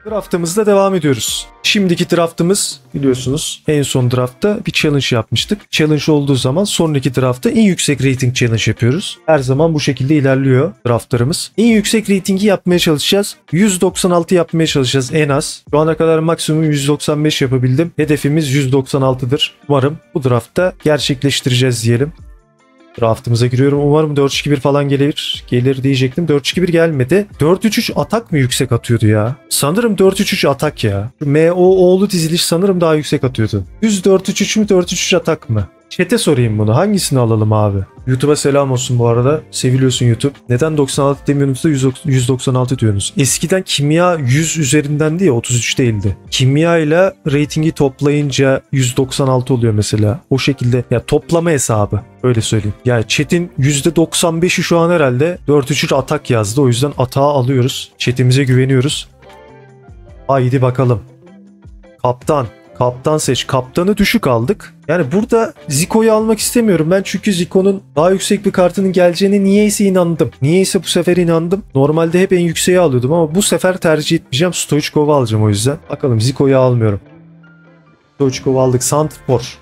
Draftımızda devam ediyoruz. Şimdiki draftımız biliyorsunuz en son draftta bir challenge yapmıştık. Challenge olduğu zaman sonraki draftta en yüksek rating challenge yapıyoruz. Her zaman bu şekilde ilerliyor draftlarımız. En yüksek ratingi yapmaya çalışacağız. 196 yapmaya çalışacağız en az. Şu ana kadar maksimum 195 yapabildim. Hedefimiz 196'dır. Umarım bu draftta gerçekleştireceğiz diyelim. Draftımıza giriyorum. Umarım 4-2-1 falan gelir. Gelir diyecektim. 4-2-1 gelmedi. 4-3-3 atak mı yüksek atıyordu ya? Sanırım 4-3-3 atak ya. M.O.O'lu diziliş sanırım daha yüksek atıyordu. 4-3-3 mü 4-3-3 atak mı? Chat'e sorayım bunu. Hangisini alalım abi? YouTube'a selam olsun bu arada. Seviliyorsun YouTube. Neden 96 demiyorsunuz da 196 diyorsunuz? Eskiden kimya 100 üzerinden değil 33 değildi. Kimya ile ratingi toplayınca 196 oluyor mesela. O şekilde ya toplama hesabı. Öyle söyleyeyim. Yani chat'in %95'i şu an herhalde 4-3-3 atak yazdı. O yüzden atağı alıyoruz. Chat'imize güveniyoruz. Haydi bakalım. Kaptan. Kaptan seç. Kaptanı düşük aldık. Yani burada Zico'yu almak istemiyorum ben çünkü Zico'nun daha yüksek bir kartının geleceğine niyeyse inandım. Niyeyse bu sefer inandım. Normalde hep en yükseği alıyordum ama bu sefer tercih etmeyeceğim. Stoichkov'u alacağım o yüzden. Bakalım Zico'yu almıyorum. Stoichkov'u aldık. Santrfor.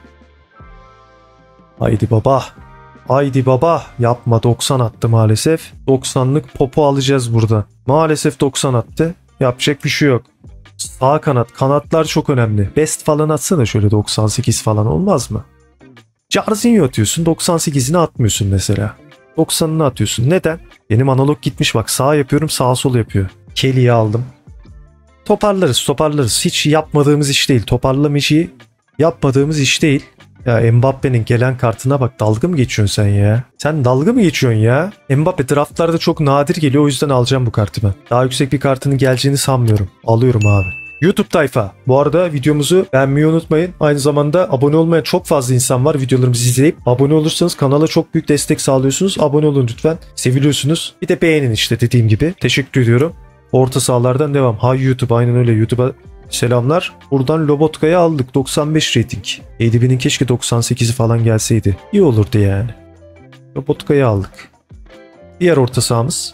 Haydi baba. Haydi baba. Yapma 90 attı maalesef. 90'lık Popo alacağız burada. Maalesef 90 attı. Yapacak bir şey yok. Sağ kanat. Kanatlar çok önemli. Best falan atsana şöyle 98 falan olmaz mı? Jarzinho atıyorsun 98'ini atmıyorsun mesela. 90'ını atıyorsun. Neden? Benim analog gitmiş bak sağ yapıyorum sağ sol yapıyor. Kelly'yi aldım. Toparlarız. Hiç yapmadığımız iş değil. Toparlama işi yapmadığımız iş değil. Ya Mbappe'nin gelen kartına bak dalga mı geçiyorsun sen ya? Sen dalga mı geçiyorsun ya? Mbappe draftlarda çok nadir geliyor o yüzden alacağım bu kartı ben. Daha yüksek bir kartının geleceğini sanmıyorum. Alıyorum abi. YouTube tayfa. Bu arada videomuzu beğenmeyi unutmayın. Aynı zamanda abone olmayan çok fazla insan var videolarımızı izleyip. Abone olursanız kanala çok büyük destek sağlıyorsunuz. Abone olun lütfen. Seviliyorsunuz. Bir de beğenin işte dediğim gibi. Teşekkür ediyorum. Orta sahalardan devam. Hay YouTube aynen öyle YouTube'a selamlar. Buradan Lobotka'yı aldık. 95 rating. ADB'nin keşke 98'i falan gelseydi. İyi olurdu yani. Lobotka'yı aldık. Diğer orta sahamız.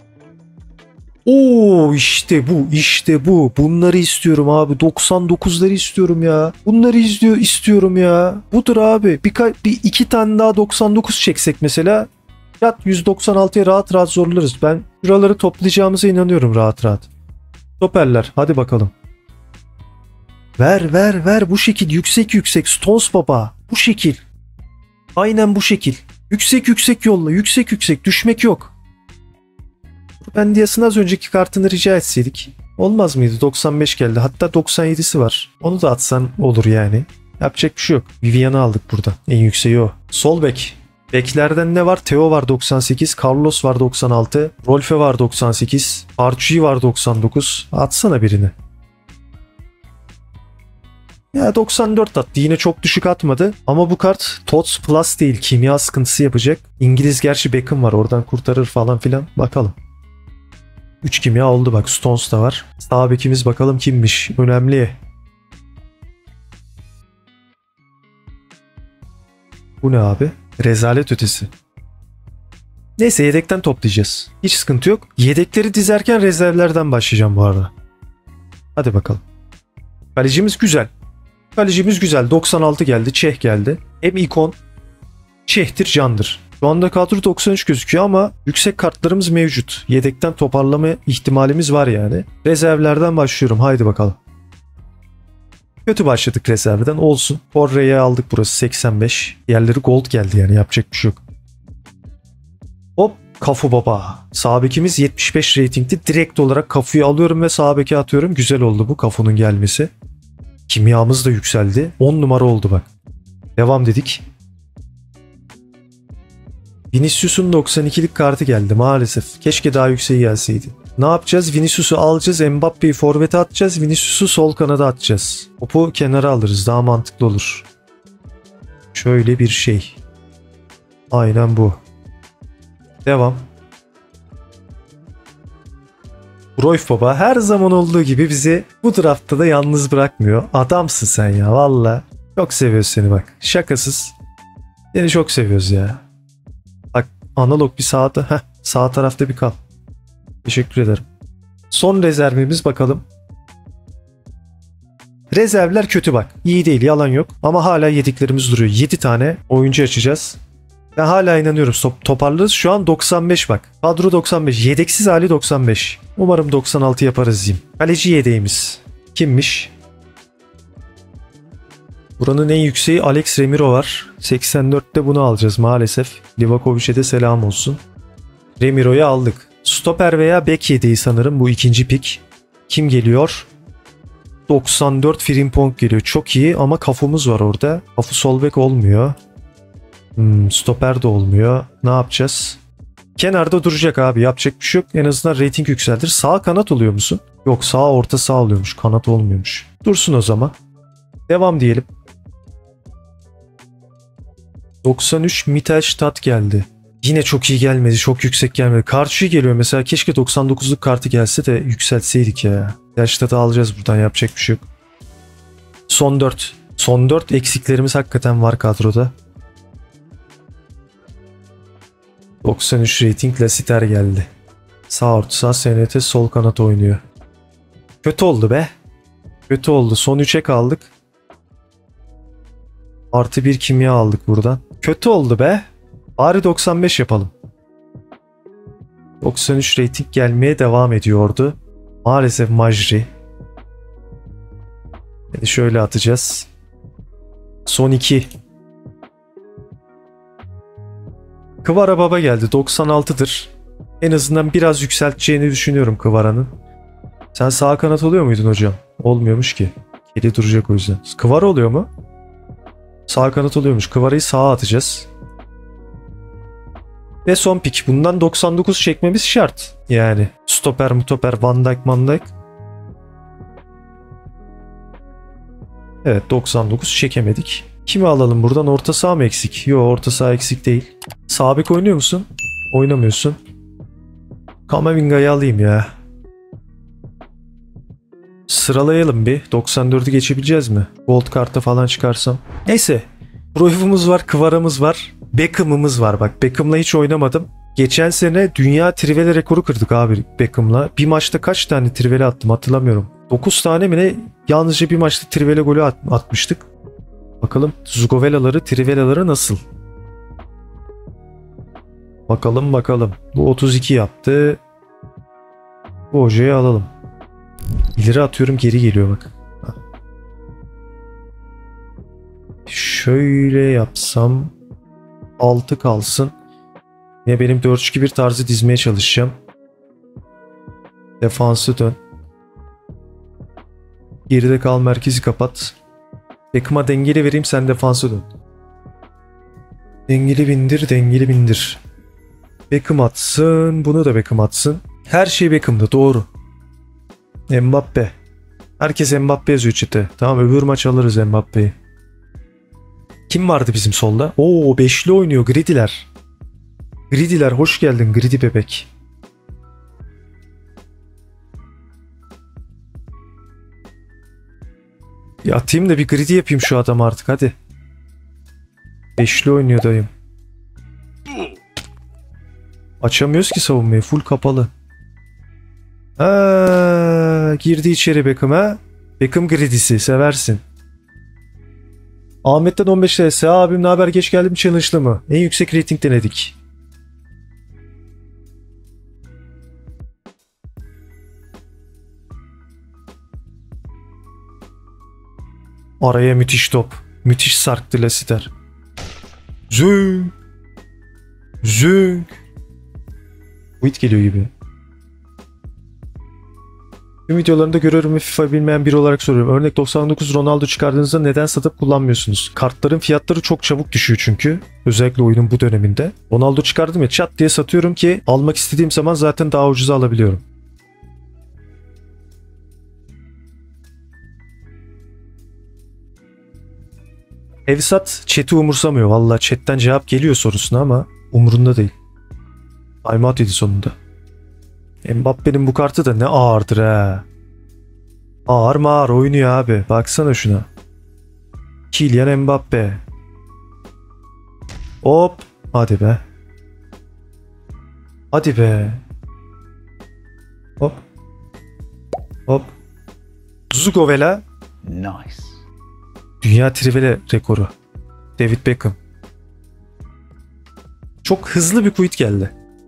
Oo işte bu. Bunları istiyorum abi. 99'ları istiyorum ya. Bunları istiyorum ya. Budur abi. Bir iki tane daha 99 çeksek mesela. Yat 196'ya rahat rahat zorlarız. Ben şuraları toplayacağımıza inanıyorum rahat rahat. Stoperler. Hadi bakalım. Ver bu şekil yüksek Stones baba bu şekil aynen bu şekil yüksek yolla yüksek düşmek yok. Ben Dias'ın az önceki kartını rica etseydik olmaz mıydı? 95 geldi hatta 97'si var onu da atsan olur yani yapacak bir şey yok. Vivian'ı aldık burada en yükseği o. Sol bek. Beklerden ne var? Theo var 98, Carlos var 96, Rolfe var 98, Archie var 99. Atsana birini. Ya 94 attı. Yine çok düşük atmadı. Ama bu kart TOTS Plus değil. Kimya sıkıntısı yapacak. İngiliz gerçi Beckham var. Oradan kurtarır falan filan. Bakalım. 3 kimya oldu bak. Stones da var. Sağ bekimiz bakalım kimmiş. Önemli. Bu ne abi? Rezalet ötesi. Neyse yedekten toplayacağız. Hiç sıkıntı yok. Yedekleri dizerken rezervlerden başlayacağım bu arada. Hadi bakalım. Kalecimiz güzel. 96 geldi. Çeh geldi. Hem ikon. Çeh'tir candır. Şu anda kadro 93 gözüküyor ama yüksek kartlarımız mevcut. Yedekten toparlama ihtimalimiz var yani. Rezervlerden başlıyorum. Haydi bakalım. Kötü başladık rezervden. Olsun. Porre'yi aldık burası 85. Diğerleri gold geldi yani yapacak bir şey yok. Hop. Kafu baba. Sağ bekimiz 75 ratingli. Direkt olarak Kafu'yu alıyorum ve sağ beke atıyorum. Güzel oldu bu Kafu'nun gelmesi. Kimyamız da yükseldi. 10 numara oldu bak. Devam dedik. Vinicius'un 92'lik kartı geldi maalesef. Keşke daha yükseği gelseydi. Ne yapacağız? Vinicius'u alacağız. Mbappe'yi forvete atacağız. Vinicius'u sol kanada atacağız. Topu kenara alırız. Daha mantıklı olur. Şöyle bir şey. Aynen bu. Devam. Cruyff baba her zaman olduğu gibi bizi bu draftta da yalnız bırakmıyor. Adamsın sen ya valla. Çok seviyoruz seni bak. Şakasız. Seni çok seviyoruz ya. Bak analog bir sağda. Sağ tarafta bir kal. Teşekkür ederim. Son rezervimiz bakalım. Rezervler kötü bak. İyi değil, yalan yok. Ama hala yediklerimiz duruyor. 7 tane oyuncu açacağız. Ben hala inanıyorum. Toparlarız. Şu an 95 bak. Kadro 95. Yedeksiz hali 95. Umarım 96 yaparız diyeyim. Kaleci yedeğimiz. Kimmiş? Buranın en yükseği Alex Remiro var. 84'te bunu alacağız maalesef. Livakovic'e de selam olsun. Remiro'yu aldık. Stoper veya bek yedeği sanırım bu ikinci pik. Kim geliyor? 94 Frimpong geliyor. Çok iyi ama kafumuz var orada. Kafu sol bek olmuyor. Stoper de olmuyor. Ne yapacağız? Kenarda duracak abi. Yapacak bir şey yok. En azından rating yükseltir. Sağ kanat oluyor musun? Yok, sağ orta sağ oluyormuş. Kanat olmuyormuş. Dursun o zaman. Devam diyelim. 93 Mittelstadt geldi. Yine çok iyi gelmedi. Çok yüksek gelmedi. Karşı geliyor mesela. Keşke 99'luk kartı gelse de yükseltseydik ya. Mittelstadt'ı alacağız buradan. Yapacak bir şey yok. Son 4. Son 4 eksiklerimiz hakikaten var kadroda. 93 rating Lasiter geldi. Sağ orta sağ SNT sol kanat oynuyor. Kötü oldu be. Kötü oldu. Son 3'e kaldık. Artı 1 kimya aldık buradan. Kötü oldu be. Bari 95 yapalım. 93 rating gelmeye devam ediyordu. Maalesef Majri. Yani şöyle atacağız. Son 2. Kvara Baba geldi. 96'dır. En azından biraz yükselteceğini düşünüyorum Kvara'nın. Sen sağ kanat oluyor muydun hocam? Olmuyormuş ki. Kedi duracak o yüzden. Kvara oluyor mu? Sağ kanat oluyormuş. Kvara'yı sağa atacağız. Ve son pik. Bundan 99 çekmemiz şart. Yani stoper mutoper Van Dijk. Evet, 99 çekemedik. Kimi alalım buradan? Orta saha mı eksik? Yok, orta saha eksik değil. Sağ bek oynuyor musun? Oynamıyorsun. Kamavinga'yı alayım ya. Sıralayalım bir. 94'ü geçebileceğiz mi? Gold kartı falan çıkarsam. Neyse. Cruyff'umuz var, Kvara'mız var. Beckham'ımız var bak. Beckham'la hiç oynamadım. Geçen sene dünya trivela rekoru kırdık abi Beckham'la. Bir maçta kaç tane trivela attım hatırlamıyorum. 9 tane mi ne? Yalnızca bir maçta trivela golü atmıştık. Bakalım trivelaları nasıl? Bakalım. Bu 32 yaptı. Bu hocayı alalım. İleri atıyorum, geri geliyor bak. Şöyle yapsam 6 kalsın. Yine benim 4-2-1 tarzı dizmeye çalışacağım. Defansı dön. Geride kal, merkezi kapat. Beckham'a dengeli vereyim, sen defansı dön. Dengeli bindir. Beckham atsın. Bunu da Beckham atsın. Her şey Beckham'da, doğru. Mbappe. Herkes Mbappe yazıyor chat'e. Tamam, öbür maç alırız Mbappe'yi. Kim vardı bizim solda? Oo, beşli oynuyor Gridiler. Gridiler hoş geldin Gridi bebek. Ya atayım da bir Gridi yapayım şu adam artık hadi. Beşli oynuyor dayım. Açamıyoruz ki savunmayı, full kapalı. Girdi içeri Beckham ha. Beckham Gridisi seversin. Ahmet'ten 15 TS. Abim ne haber, geç geldim, challenge'lı mı? En yüksek rating denedik. Araya müthiş top. Müthiş sarktı Lasiter. Zünk. Wit geliyor gibi. Tüm videolarında görüyorum ve FIFA bilmeyen biri olarak soruyorum. Örnek 99 Ronaldo çıkardığınızda neden satıp kullanmıyorsunuz? Kartların fiyatları çok çabuk düşüyor çünkü. Özellikle oyunun bu döneminde. Ronaldo çıkardım ya, çat diye satıyorum ki almak istediğim zaman zaten daha ucuza alabiliyorum. Evsat chat'i umursamıyor. Vallahi chat'ten cevap geliyor sorusuna ama umurunda değil. Timeout yedi sonunda. Mbappe'nin bu kartı da ne ağırdır ha. Ağır oynuyor abi. Baksana şuna. Kylian Mbappe. Hop. Hadi be. Hop. Zugovela. Nice. Dünya trivela rekoru. David Beckham. Çok hızlı bir quit geldi.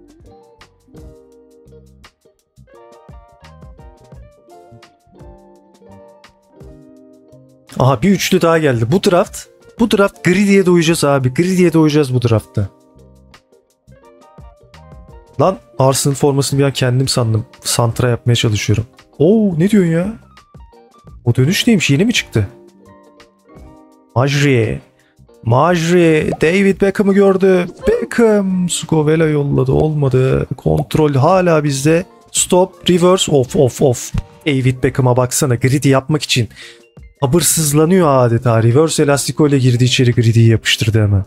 Aha bir üçlü daha geldi. Bu draft Greedy'ye doyacağız abi. Greedy'ye doyacağız bu draftta. Lan Arsenal formasını bir an kendim sandım. Santra yapmaya çalışıyorum. Oo ne diyorsun ya? O dönüş neymiş? Yeni mi çıktı? Majri David Beckham'ı gördü. Beckham Scovella yolladı. Olmadı. Kontrol hala bizde. Stop. Reverse. Off. David Beckham'a baksana. Greedy yapmak için sabırsızlanıyor adeta. Reverse elastiko ile girdi içeri, Greedy'yi yapıştırdı hemen.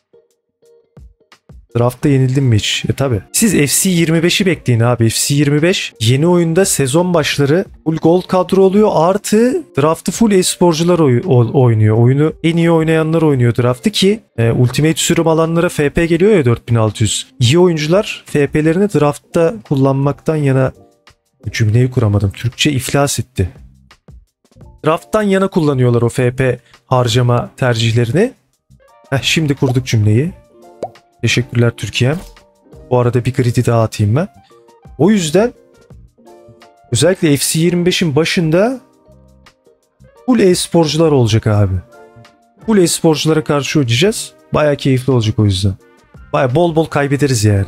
Draft'ta yenildin mi hiç? Tabi. Siz FC25'i bekleyin abi. FC25 yeni oyunda sezon başları full gold kadro oluyor. Artı draft'ı full e-sporcular oynuyor. Oyunu en iyi oynayanlar oynuyor draft'ı ki Ultimate sürüm alanlara FP geliyor ya 4600. İyi oyuncular FP'lerini draft'ta kullanmaktan yana, cümleyi kuramadım. Türkçe iflas etti. Draft'tan yana kullanıyorlar o FP harcama tercihlerini. Şimdi kurduk cümleyi. Teşekkürler Türkiye'm. Bu arada bir Greedy daha atayım ben. O yüzden özellikle FC25'in başında full e-sporcular olacak abi. Full e-sporculara karşı oynayacağız. Baya keyifli olacak o yüzden. Baya bol bol kaybederiz yani.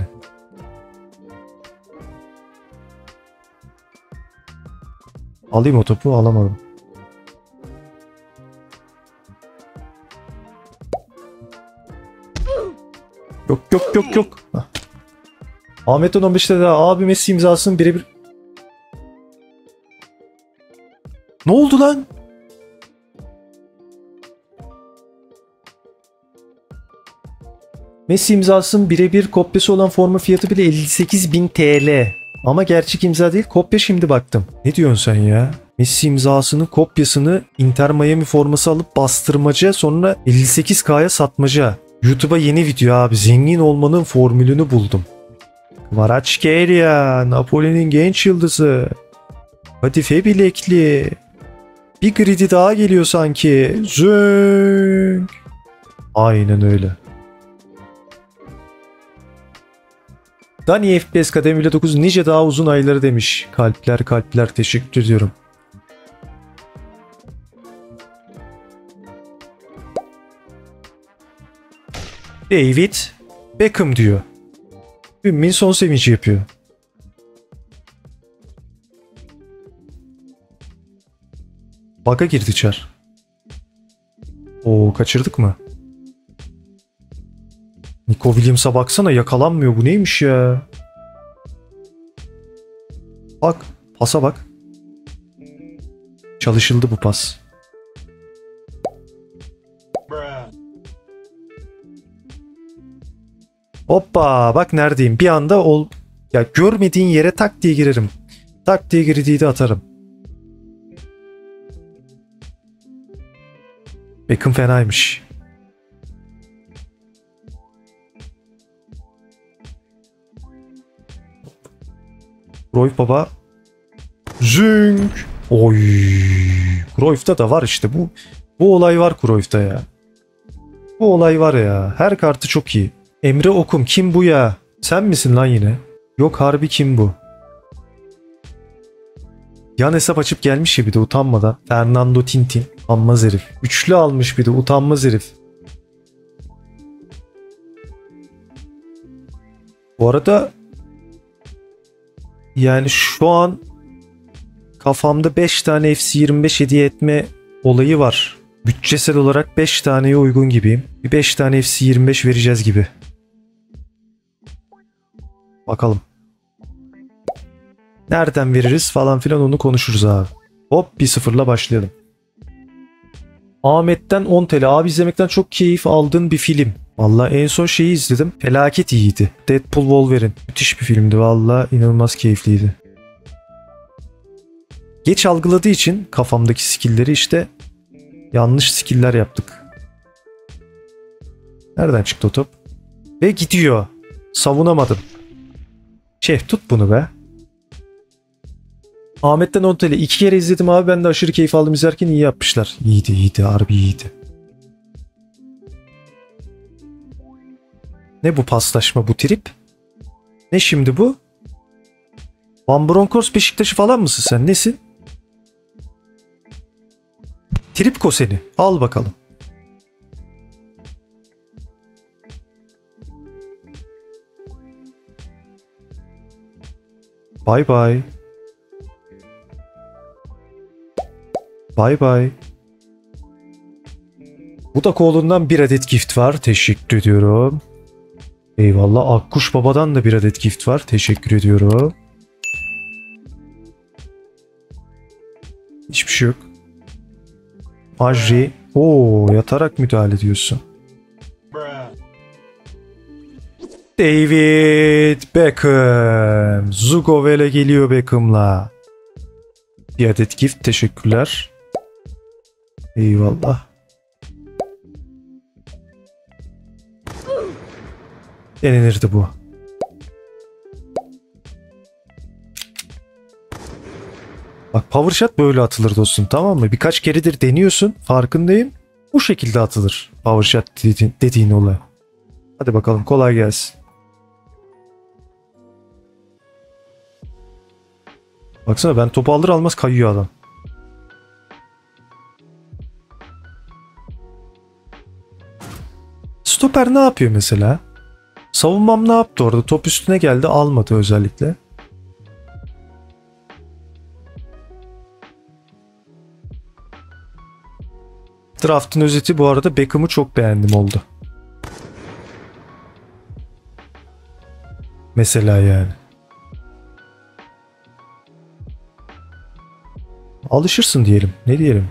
Alayım o topu, alamadım. Yok. Ahmet'ten 15'te de abi Messi imzasının birebir. Ne oldu lan? Messi imzasının birebir kopyası olan forma fiyatı bile 58.000 TL. Ama gerçek imza değil, kopya, şimdi baktım. Ne diyorsun sen ya? Messi imzasının kopyasını Inter Miami forması alıp bastırmaca, sonra 58K'ya satmaca. YouTube'a yeni video abi. Zengin olmanın formülünü buldum. Kvaratskhelia, Napoli'nin genç yıldızı. Kadife bilekli. Bir Greedy daha geliyor sanki. Zünk. Aynen öyle. Dani FPS Kademili 9 nice daha uzun ayları demiş. Kalpler teşekkür ediyorum. David Beckham diyor. Ümmin son sevinci yapıyor. Bug'a girdi Çar. Oo, kaçırdık mı? Nico Williams'a baksana, yakalanmıyor. Bu neymiş ya? Bak. Pasa bak. Çalışıldı bu pas. Hoppa, bak neredeyim. Bir anda ya görmediğin yere tak diye girerim. Tak diye girdiği de atarım. Beckham fenaymış. Cruyff baba. Zünk. Oy. Cruyff'ta da var işte bu. Bu olay var Cruyff'ta ya. Bu olay var ya. Her kartı çok iyi. Emre Okum, kim bu ya? Sen misin lan yine? Yok harbi, kim bu? Yan hesap açıp gelmiş ya bir de utanmadan. Fernando Tintin. Utanmaz herif. Üçlü almış bir de, utanmaz herif. Bu arada yani şu an kafamda 5 tane FC25 hediye etme olayı var. Bütçesel olarak 5 taneye uygun gibiyim. Bir 5 tane FC25 vereceğiz gibi. Bakalım. Nereden veririz falan filan, onu konuşuruz abi. Hop 1-0'la başlayalım. Ahmet'ten 10 TL. Abi izlemekten çok keyif aldığın bir film. Vallahi en son şeyi izledim. Felaket iyiydi. Deadpool Wolverine. Müthiş bir filmdi. Vallahi inanılmaz keyifliydi. Geç algıladığı için kafamdaki skill'leri işte yanlış skill'ler yaptık. Nereden çıktı o top? Ve gidiyor. Savunamadım. Tut bunu be. Ahmet'ten 10 TL. 2 kere izledim abi. Ben de aşırı keyif aldım izlerken, iyi yapmışlar. İyiydi. Harbi iyiydi. Ne bu paslaşma, bu trip? Ne şimdi bu? Van Bronckhorst Beşiktaş'ı falan mısın sen? Nesin? Tripko seni. Al bakalım. Bye bye. Bye bye. Bu da kolundan bir adet gift var. Teşekkür ediyorum. Eyvallah. Akkuş Baba'dan da bir adet gift var. Teşekkür ediyorum. Hiçbir şey yok. Majri. Oo, yatarak müdahale ediyorsun. David Beckham. Zugovele geliyor Beckham'la. Bir adet gift. Teşekkürler. Eyvallah. Denenirdi bu. Bak, power shot böyle atılır dostum, tamam mı? Birkaç keredir deniyorsun, farkındayım. Bu şekilde atılır power shot dediğin olay. Hadi bakalım, kolay gelsin. Baksana, ben topu alır almaz kayıyor adam. Stoper ne yapıyor mesela? Savunmam ne yaptı orada? Top üstüne geldi, almadı özellikle. Draft'ın özeti bu arada Beckham'ı çok beğendim oldu. Mesela yani. Alışırsın diyelim. Ne diyelim?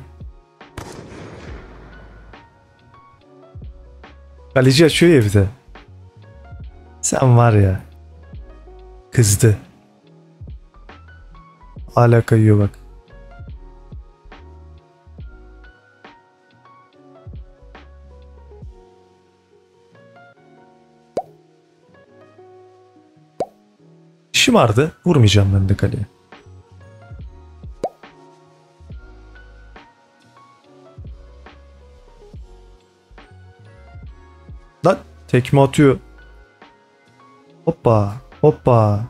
Kaleci açıyor ya bir de. Sen var ya. Kızdı. Hala kayıyor bak. Şımardı. Vurmayacağım ben de kaleye. Lan tekme atıyor. Hoppa. Hoppa.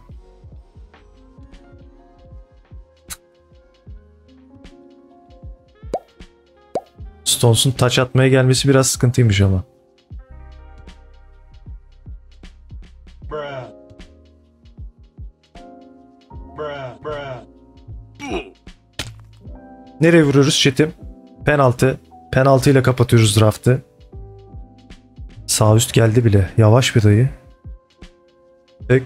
Stones'un taç atmaya gelmesi biraz sıkıntıymış ama. Nereye vuruyoruz chat'im? Penaltı. Penaltı ile kapatıyoruz draft'ı. Sağ üst geldi bile. Yavaş bir dayı. Tek.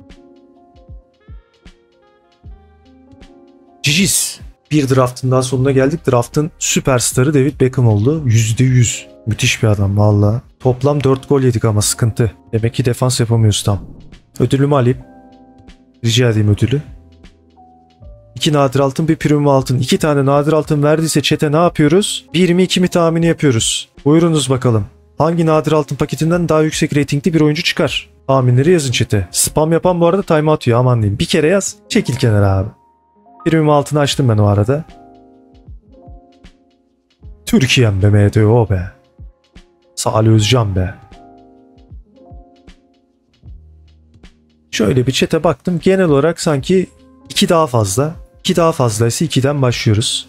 Cicis. Bir draftın daha sonuna geldik. Draft'ın süperstarı David Beckham oldu. %100. Müthiş bir adam valla. Toplam 4 gol yedik ama sıkıntı. Demek ki defans yapamıyoruz tam. Ödülümü alayım. Rica edeyim ödülü. 2 nadir altın, bir premium altın. 2 tane nadir altın verdiyse chat'e ne yapıyoruz? 1 mi 2 mi tahmini yapıyoruz. Buyurunuz bakalım. Hangi nadir altın paketinden daha yüksek reytingli bir oyuncu çıkar? Tahminleri yazın chat'e. Spam yapan bu arada time atıyor, aman diyeyim. Bir kere yaz, çekil kenara abi. Premium altını açtım ben o arada. Türkiye'm be, MDO be. Salih Özcan be. Şöyle bir chat'e baktım. Genel olarak sanki 2 daha fazla. 2 daha fazlaysa 2'den başlıyoruz.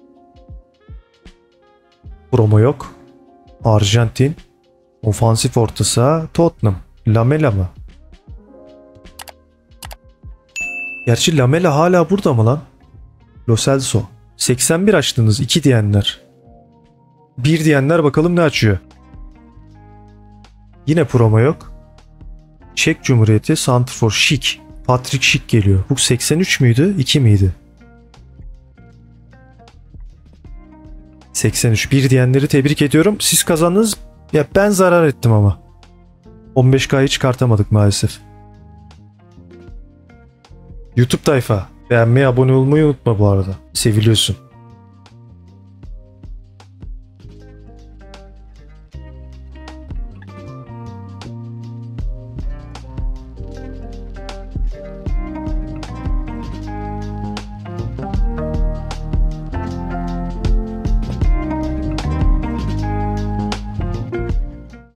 Promo yok. Arjantin. Ofansif orta saha Tottenham. Lamela mı? Gerçi Lamela hala burada mı lan? Lo Celso. 81 açtınız. 2 diyenler. 1 diyenler bakalım ne açıyor. Yine promo yok. Çek Cumhuriyeti Santrfor Şik. Patrick Şik geliyor. Bu 83 müydü? 2 miydi? 83. 1 diyenleri tebrik ediyorum. Siz kazandınız. Ya ben zarar ettim ama. 15K'yı çıkartamadık maalesef. YouTube tayfa. Beğenmeyi, abone olmayı unutma bu arada. Seviliyorsun.